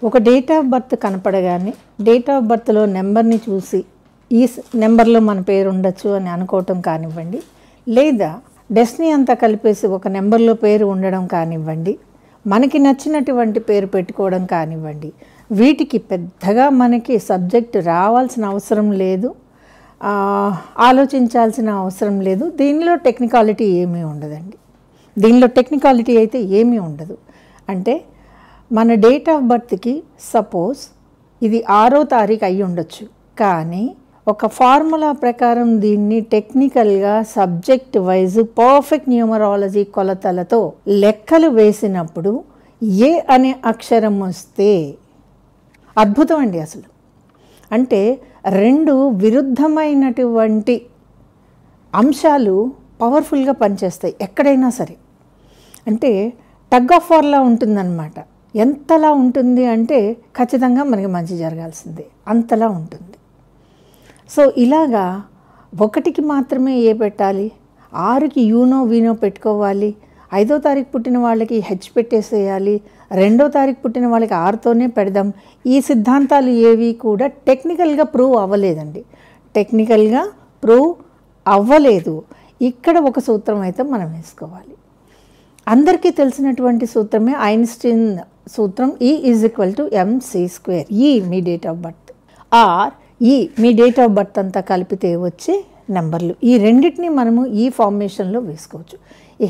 ఒక date of birth కనపడగానే date of బర్త్లో నెంబర్ని చూసి ఈ నెంబర్లో మన పేరు ఉండొచ్చు అని అనుకోవటం కానివ్వండి, లేదా డెస్టినీ అంతా కలిపేసి ఒక నెంబర్లో పేరు ఉండడం కానివ్వండి, మనకి నచ్చినటువంటి పేరు పెట్టుకోవడం కానివ్వండి, వీటికి పెద్దగా మనకి సబ్జెక్ట్ రావాల్సిన అవసరం లేదు, ఆలోచించాల్సిన అవసరం లేదు. దీనిలో టెక్నికాలిటీ ఏమీ ఉండదండి. దీనిలో టెక్నికాలిటీ అయితే ఏమీ ఉండదు. అంటే మన డేట్ ఆఫ్ బర్త్కి సపోజ్ ఇది 6వ తారీఖు అయి ఉండొచ్చు, కానీ ఒక ఫార్ములా ప్రకారం దీన్ని టెక్నికల్గా సబ్జెక్ట్ వైజ్ పర్ఫెక్ట్ న్యూమరాలజీ కొలతలతో లెక్కలు వేసినప్పుడు ఏ అనే అక్షరం వస్తే అద్భుతం అండి అసలు. అంటే రెండు విరుద్ధమైనటువంటి అంశాలు పవర్ఫుల్గా పనిచేస్తాయి ఎక్కడైనా సరే. అంటే టగ్ ఆఫ్ వార్లా ఉంటుందన్నమాట. ఎంతలా ఉంటుంది అంటే ఖచ్చితంగా మనకి మంచి జరగాల్సిందే, అంతలా ఉంటుంది. సో ఇలాగా 1కి మాత్రమే ఏ పెట్టాలి, 6కి యూనో వీనో పెట్టుకోవాలి, 5వ తారీఖు పుట్టిన వాళ్ళకి హెచ్ పెట్టేసేయాలి, 2వ తారీఖు పుట్టిన వాళ్ళకి 6తోనే పెడదాం. ఈ సిద్ధాంతాలు ఏవి కూడా టెక్నికల్గా ప్రూవ్ అవ్వలేదండి. టెక్నికల్గా ప్రూవ్ అవ్వలేదు. ఇక్కడ ఒక సూత్రం అయితే మనం వేసుకోవాలి. అందరికీ తెలిసినటువంటి సూత్రమే ఐన్స్టీన్ సూత్రం, E=mc². ఈ మీ డేట్ ఆఫ్ బర్త్ ఆర్ ఈ మీ డేట్ ఆఫ్ బర్త్ అంతా కలిపితే వచ్చే నెంబర్లు. ఈ రెండింటిని మనము ఈ ఫార్మేషన్లో వేసుకోవచ్చు. ఇక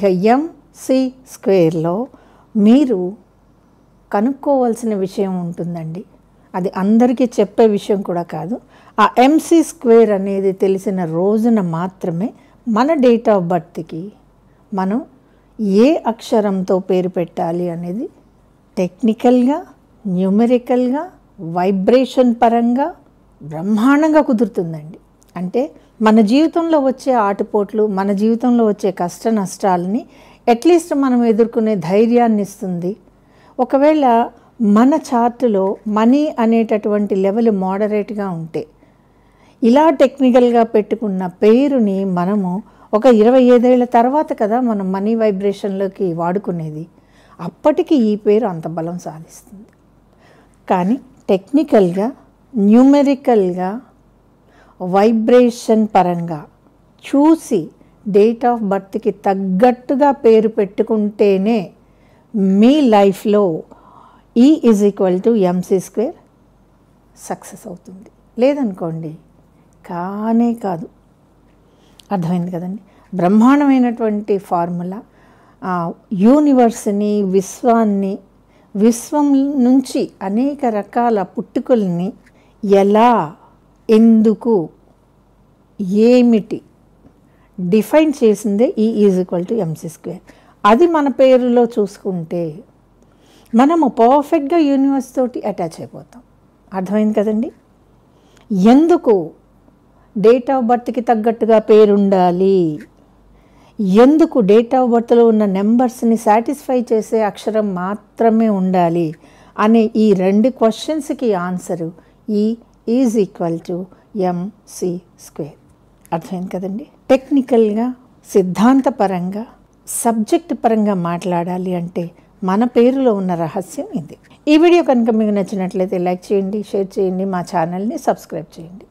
mc² మీరు కనుక్కోవాల్సిన విషయం ఉంటుందండి. అది అందరికీ చెప్పే విషయం కూడా కాదు. ఆ mc² అనేది తెలిసిన రోజున మాత్రమే మన డేట్ ఆఫ్ బర్త్కి మనం ఏ అక్షరంతో పేరు పెట్టాలి అనేది టెక్నికల్గా, న్యూమెరికల్గా, వైబ్రేషన్ పరంగా బ్రహ్మాండంగా కుదురుతుందండి. అంటే మన జీవితంలో వచ్చే ఆటుపోట్లు, మన జీవితంలో వచ్చే కష్ట నష్టాలని అట్లీస్ట్ మనం ఎదుర్కొనే ధైర్యాన్ని ఇస్తుంది. ఒకవేళ మన చార్టులో మనీ అనేటటువంటి లెవెల్ మోడరేట్గా ఉంటే ఇలా టెక్నికల్గా పెట్టుకున్న పేరుని మనము ఒక 25 ఏళ్ల తర్వాత కదా మనం మనీ వైబ్రేషన్లోకి వాడుకునేది, అప్పటికి ఈ పేరు అంత బలం సాధిస్తుంది. కానీ టెక్నికల్గా, న్యూమెరికల్గా, వైబ్రేషన్ పరంగా చూసి డేట్ ఆఫ్ బర్త్కి తగ్గట్టుగా పేరు పెట్టుకుంటేనే మీ లైఫ్లో E=mc² సక్సెస్ అవుతుంది. లేదనుకోండి కానే కాదు. అర్థమైంది కదండి. బ్రహ్మాండమైనటువంటి ఫార్ములా. యూనివర్స్ని, విశ్వాన్ని, విశ్వం నుంచి అనేక రకాల పుట్టుకల్ని ఎలా, ఎందుకు, ఏమిటి డిఫైన్ చేసిందే E=mc². అది మన పేరులో చూసుకుంటే మనము పర్ఫెక్ట్గా యూనివర్స్ తోటి అటాచ్ అయిపోతాం. అర్థమైంది కదండి. ఎందుకు డేట్ ఆఫ్ బర్త్కి తగ్గట్టుగా పేరు ఉండాలి, ఎందుకు డేట్ ఆఫ్ బర్త్లో ఉన్న నెంబర్స్ని సాటిస్ఫై చేసే అక్షరం మాత్రమే ఉండాలి అనే ఈ 2 క్వశ్చన్స్కి ఆన్సరు E=mc². అర్థమైంది కదండి. టెక్నికల్గా, సిద్ధాంతపరంగా, సబ్జెక్ట్ పరంగా మాట్లాడాలి అంటే మన పేరులో ఉన్న రహస్యం ఇది. ఈ వీడియో కనుక మీకు నచ్చినట్లయితే లైక్ చేయండి, షేర్ చేయండి, మా ఛానల్ని సబ్స్క్రైబ్ చేయండి.